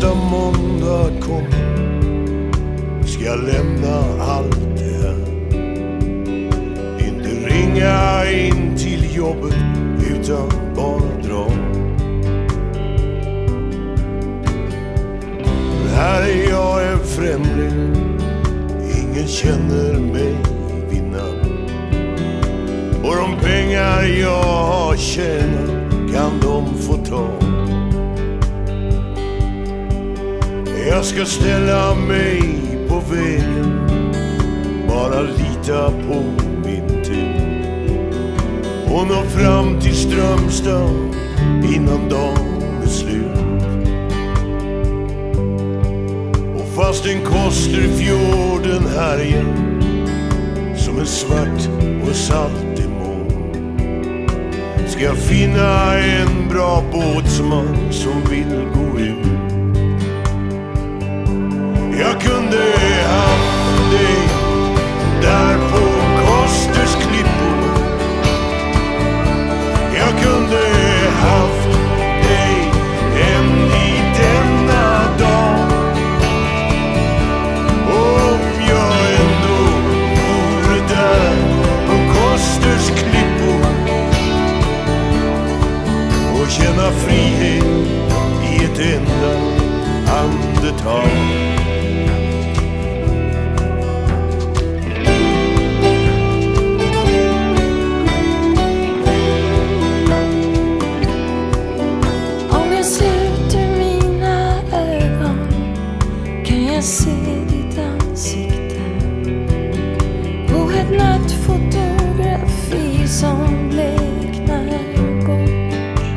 nästa måndag kommer ska jag lämna allt det här. Inte ringa in till jobbet utan bara dra. För här är jag en främling, ingen känner mig vid namn. Och de pengar jag har tjänat kan de få ta. Jag ska ställa mig på vägen, bara lita på min tur och nå fram till Strömstad innan dagen är slut. Och fast en Kosterfjorden härjar som en svart och saltig moln, ska jag finna en bra båtsman som vill gå ut. Jag kunde haft dig där på Kosters klippor. Jag kunde haft dig än i denna dag. Om jag ändå vore där på Kosters klippor och känna frihet i ett enda andetag. Jag ser ditt ansikte på ett nattfotografi som bleknar bort.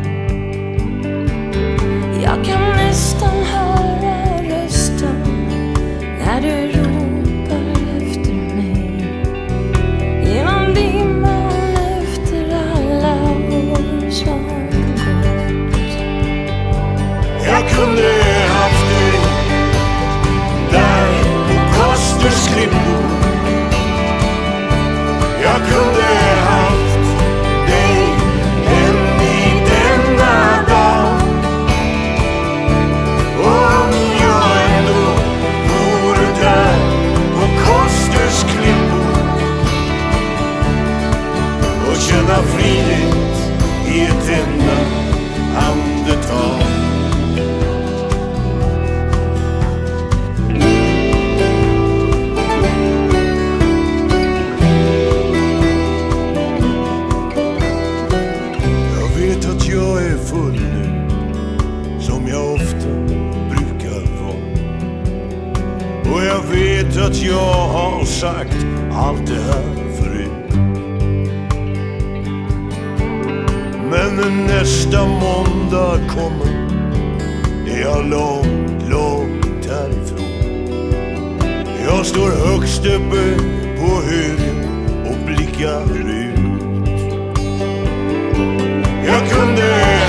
Jag kan nästan höra rösten när du ropar efter mig genom dimman efter alla år som gått. Jag kunde haft dig där på Kosters klippor. Jag kunde haft dig än i denna dag. Om jag ändå vore där på Kosters klippor och känna frihet i ett enda andetag. Jag är full nu, som jag ofta brukar vara. Och jag vet att jag har sagt allt det här förut. Men när nästa måndag kommer är jag långt, långt härifrån. Jag står högst uppe på högen och blickar ut. Jag kunde